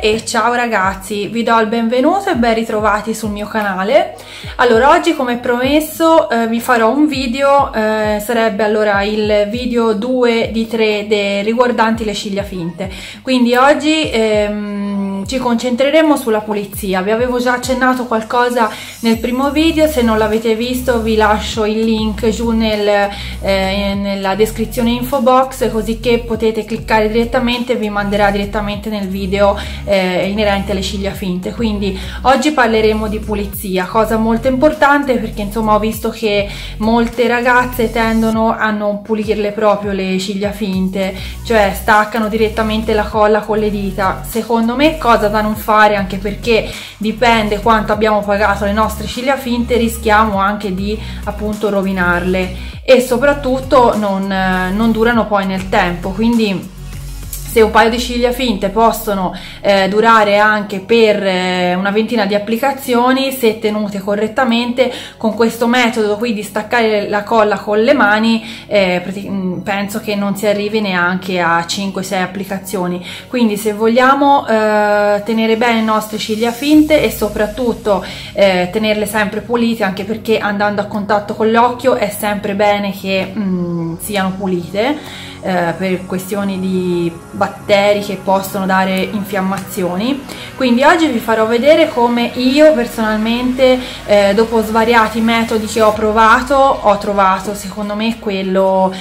e ciao ragazzi, vi do il benvenuto e ben ritrovati sul mio canale. Allora, oggi come promesso vi farò un video, sarebbe allora il video 2 di 3 riguardanti le ciglia finte. Quindi oggi ci concentreremo sulla pulizia. Vi avevo già accennato qualcosa nel primo video, se non l'avete visto vi lascio il link giù nella descrizione info box, così che potete cliccare direttamente e vi manderà direttamente nel video inerente alle ciglia finte. Quindi oggi parleremo di pulizia, cosa molto importante perché insomma ho visto che molte ragazze tendono a non pulirle proprio le ciglia finte, cioè staccano direttamente la colla con le dita. Secondo me cosa da non fare, anche perché dipende quanto abbiamo pagato le nostre ciglia finte, rischiamo anche di appunto rovinarle e soprattutto non durano poi nel tempo. Quindi se un paio di ciglia finte possono durare anche per una ventina di applicazioni, se tenute correttamente, con questo metodo qui di staccare la colla con le mani, penso che non si arrivi neanche a 5-6 applicazioni. Quindi se vogliamo tenere bene le nostre ciglia finte e soprattutto tenerle sempre pulite, anche perché andando a contatto con l'occhio è sempre bene che siano pulite, per questioni di batteri che possono dare infiammazioni. Quindi oggi vi farò vedere come io personalmente, dopo svariati metodi che ho provato, ho trovato secondo me quello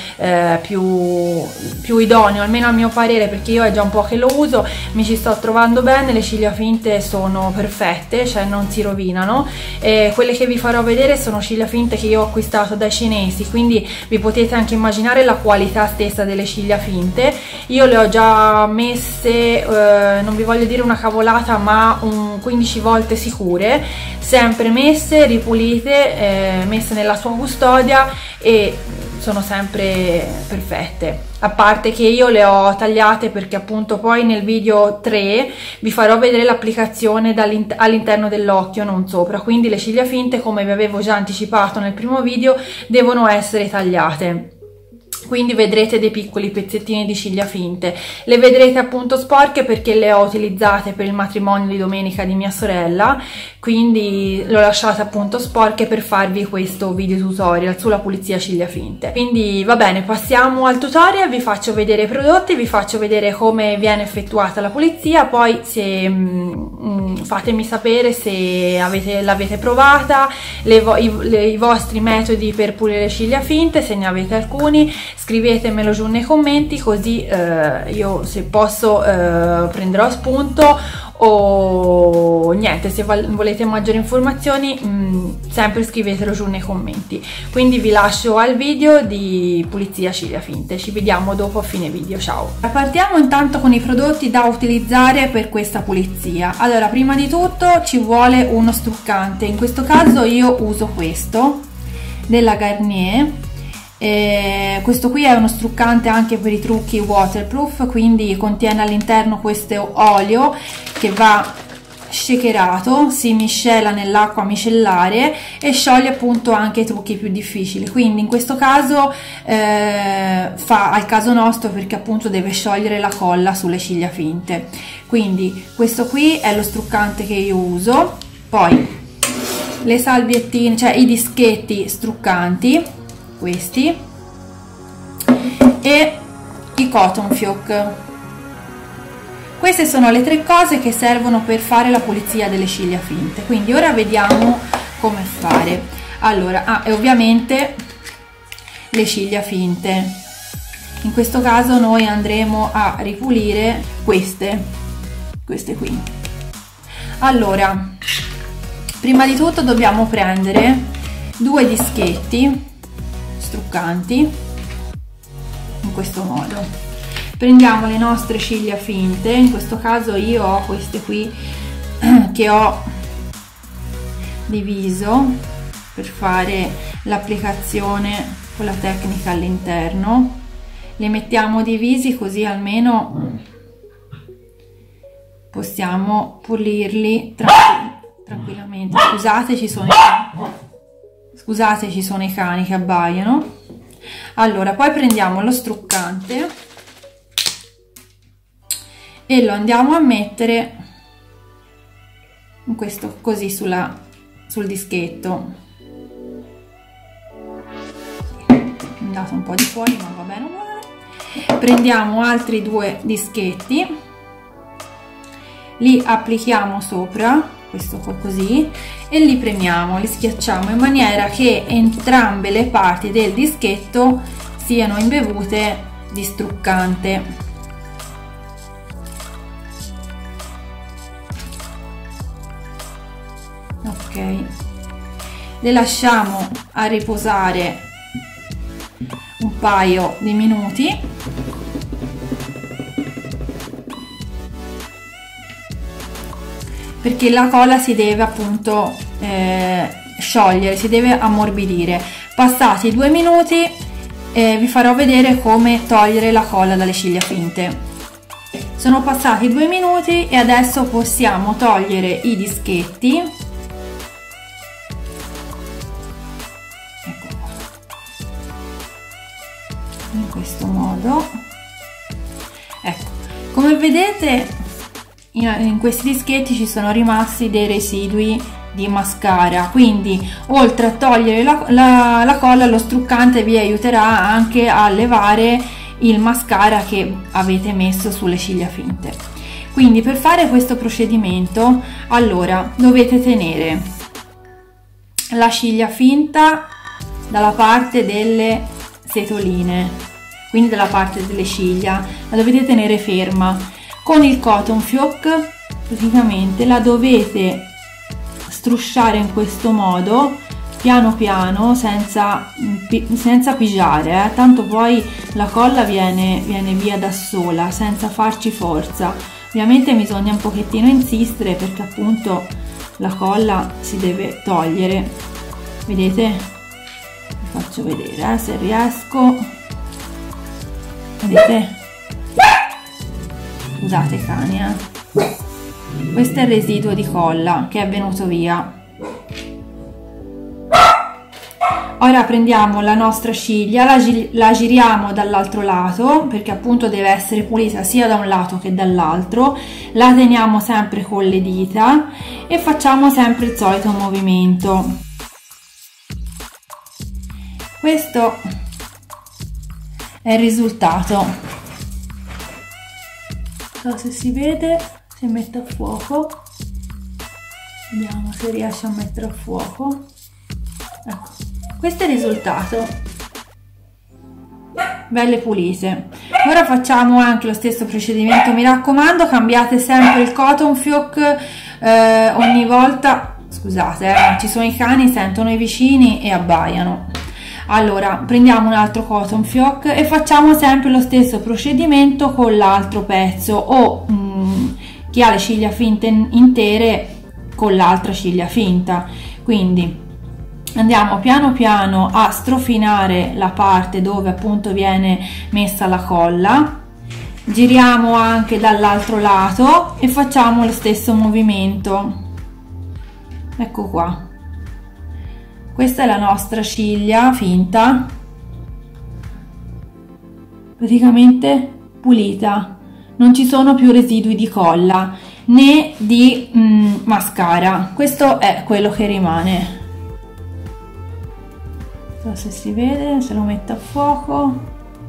più idoneo, almeno a mio parere, perché io è già un po' che lo uso, mi ci sto trovando bene, le ciglia finte sono perfette, cioè non si rovinano. Quelle che vi farò vedere sono ciglia finte che io ho acquistato dai cinesi, quindi vi potete anche immaginare la qualità stessa delle ciglia finte. Io le ho già messe, non vi voglio dire una cavolata, ma 15 volte sicure, sempre messe, ripulite, messe nella sua custodia e sono sempre perfette. A parte che io le ho tagliate perché appunto poi nel video 3 vi farò vedere l'applicazione all'interno dell'occhio, non sopra. Quindi le ciglia finte, come vi avevo già anticipato nel primo video, devono essere tagliate. Quindi vedrete dei piccoli pezzettini di ciglia finte, le vedrete appunto sporche perché le ho utilizzate per il matrimonio di domenica di mia sorella, quindi le ho lasciate appunto sporche per farvi questo video tutorial sulla pulizia ciglia finte. Quindi va bene, passiamo al tutorial, vi faccio vedere i prodotti, vi faccio vedere come viene effettuata la pulizia, poi se fatemi sapere se l'avete provata, i vostri metodi per pulire le ciglia finte, se ne avete alcuni. Scrivetemelo giù nei commenti, così io se posso prenderò spunto, o niente, se volete maggiori informazioni sempre scrivetelo giù nei commenti. Quindi vi lascio al video di pulizia ciglia finte, ci vediamo dopo a fine video, ciao. Partiamo intanto con i prodotti da utilizzare per questa pulizia. Allora, prima di tutto ci vuole uno struccante, in questo caso io uso questo della Garnier. Questo qui è uno struccante anche per i trucchi waterproof, quindi contiene all'interno questo olio che va shakerato, si miscela nell'acqua micellare e scioglie appunto anche i trucchi più difficili. Quindi in questo caso fa al caso nostro, perché appunto deve sciogliere la colla sulle ciglia finte. Quindi questo qui è lo struccante che io uso. Poi le salviettine, cioè i dischetti struccanti, questi, e i cotton fioc. Queste sono le 3 cose che servono per fare la pulizia delle ciglia finte. Quindi ora vediamo come fare. Allora, e ovviamente le ciglia finte. In questo caso noi andremo a ripulire queste qui. Allora, prima di tutto dobbiamo prendere 2 dischetti struccanti, in questo modo. Prendiamo le nostre ciglia finte, in questo caso io ho queste qui che ho diviso per fare l'applicazione con la tecnica all'interno. Le mettiamo divisi così almeno possiamo pulirli tranquillamente. Scusate, ci sono i cani che abbaiano. Allora, poi prendiamo lo struccante e lo andiamo a mettere in questo così sul dischetto. È andato un po' di fuori, ma va bene uguale. Prendiamo altri 2 dischetti, li applichiamo sopra, questo qua così, e li premiamo, li schiacciamo in maniera che entrambe le parti del dischetto siano imbevute di struccante. Ok, le lasciamo a riposare un paio di minuti. Perché la colla si deve appunto sciogliere, si deve ammorbidire. Passati 2 minuti vi farò vedere come togliere la colla dalle ciglia finte. Sono passati 2 minuti e adesso possiamo togliere i dischetti. Ecco qua. In questo modo. Ecco, come vedete in questi dischetti ci sono rimasti dei residui di mascara, quindi oltre a togliere la colla, lo struccante vi aiuterà anche a levare il mascara che avete messo sulle ciglia finte. Quindi per fare questo procedimento, allora dovete tenere la ciglia finta dalla parte delle setoline, quindi dalla parte delle ciglia, la dovete tenere ferma. Con il cotton fioc praticamente la dovete strusciare in questo modo, piano piano, senza pigiare, tanto poi la colla viene via da sola, senza farci forza. Ovviamente bisogna un pochettino insistere perché appunto la colla si deve togliere. Vedete? Vi faccio vedere se riesco. Vedete? Scusate i cani, questo è il residuo di colla che è venuto via. Ora prendiamo la nostra ciglia, la giriamo dall'altro lato perché appunto deve essere pulita sia da un lato che dall'altro, la teniamo sempre con le dita e facciamo sempre il solito movimento. Questo è il risultato. Non so se si vede, se metto a fuoco, vediamo se riesce a mettere a fuoco. Ecco, questo è il risultato, belle pulite. Ora facciamo anche lo stesso procedimento, mi raccomando cambiate sempre il cotton fioc ogni volta. Scusate, ci sono i cani, sentono i vicini e abbaiano. Allora prendiamo un altro cotton fioc e facciamo sempre lo stesso procedimento con l'altro pezzo, o chi ha le ciglia finte intere con l'altra ciglia finta. Quindi andiamo piano piano a strofinare la parte dove appunto viene messa la colla, giriamo anche dall'altro lato e facciamo lo stesso movimento. Ecco qua, questa è la nostra ciglia finta, praticamente pulita, non ci sono più residui di colla né di mascara. Questo è quello che rimane. Non so se si vede, se lo metto a fuoco,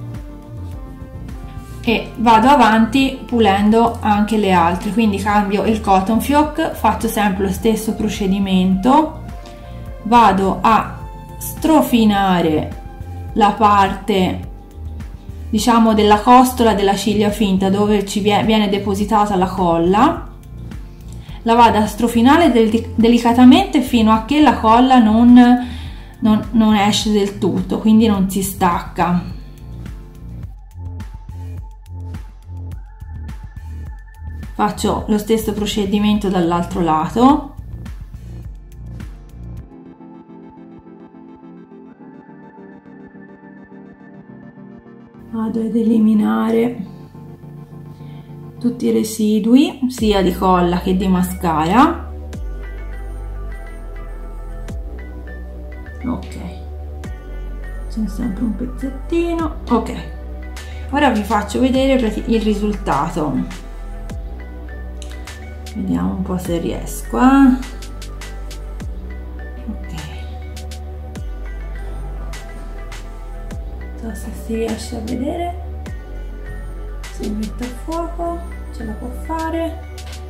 e vado avanti pulendo anche le altre. Quindi cambio il cotton fioc, faccio sempre lo stesso procedimento, vado a strofinare la parte, diciamo, della costola della ciglia finta dove ci viene depositata la colla, la vado a strofinare delicatamente fino a che la colla non esce del tutto, quindi non si stacca. Faccio lo stesso procedimento dall'altro lato. Vado ad eliminare tutti i residui sia di colla che di mascara. Ok, c'è sempre un pezzettino. Ok, ora vi faccio vedere il risultato. Vediamo un po' se riesco, ok, non so se si riesce a vedere, se metto a fuoco ce la può fare.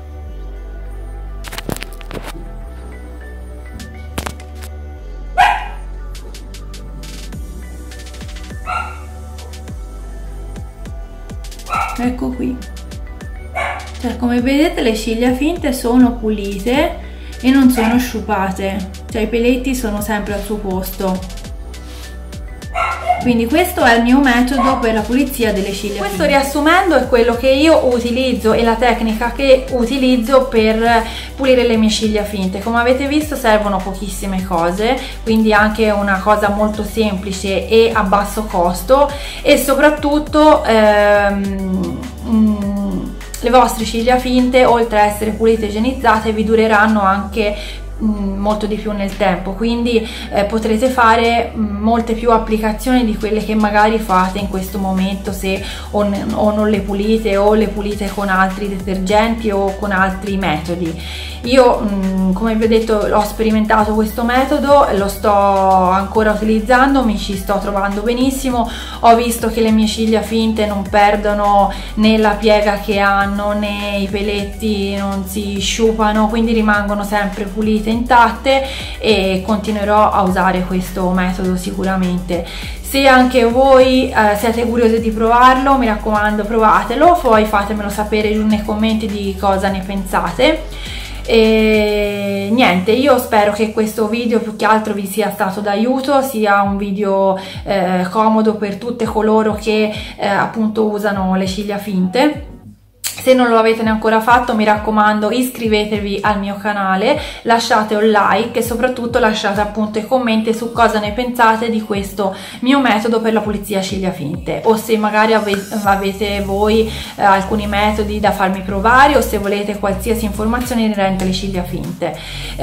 Ecco qui, cioè come vedete le ciglia finte sono pulite e non sono sciupate, cioè i peletti sono sempre al suo posto. Quindi questo è il mio metodo per la pulizia delle ciglia finte. Questo, riassumendo, è quello che io utilizzo e la tecnica che utilizzo per pulire le mie ciglia finte. Come avete visto servono pochissime cose, quindi anche una cosa molto semplice e a basso costo, e soprattutto le vostre ciglia finte, oltre a essere pulite e igienizzate, vi dureranno anche molto di più nel tempo, quindi potrete fare molte più applicazioni di quelle che magari fate in questo momento se o non le pulite, o le pulite con altri detergenti o con altri metodi. Io come vi ho detto ho sperimentato questo metodo, lo sto ancora utilizzando, mi ci sto trovando benissimo, ho visto che le mie ciglia finte non perdono né la piega che hanno né i peletti non si sciupano, quindi rimangono sempre pulite, intatte, e continuerò a usare questo metodo sicuramente. Se anche voi siete curiosi di provarlo, mi raccomando, provatelo, poi fatemelo sapere giù nei commenti di cosa ne pensate. E niente, io spero che questo video più che altro vi sia stato d'aiuto, sia un video comodo per tutte coloro che appunto usano le ciglia finte. Se non lo avete ancora fatto, mi raccomando, iscrivetevi al mio canale, lasciate un like e soprattutto lasciate appunto i commenti su cosa ne pensate di questo mio metodo per la pulizia ciglia finte, o se magari avete voi alcuni metodi da farmi provare, o se volete qualsiasi informazione inerente alle ciglia finte.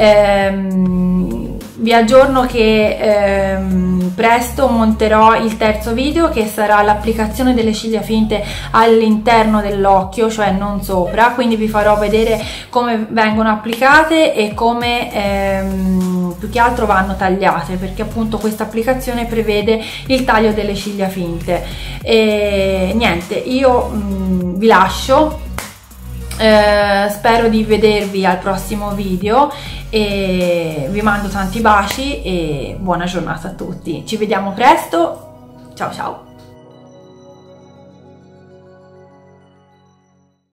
Vi aggiorno che presto monterò il terzo video, che sarà l'applicazione delle ciglia finte all'interno dell'occhio, cioè non sopra, quindi vi farò vedere come vengono applicate e come più che altro vanno tagliate, perché appunto questa applicazione prevede il taglio delle ciglia finte. E niente, io vi lascio. Spero di vedervi al prossimo video e vi mando tanti baci e buona giornata a tutti. Ci vediamo presto, ciao ciao.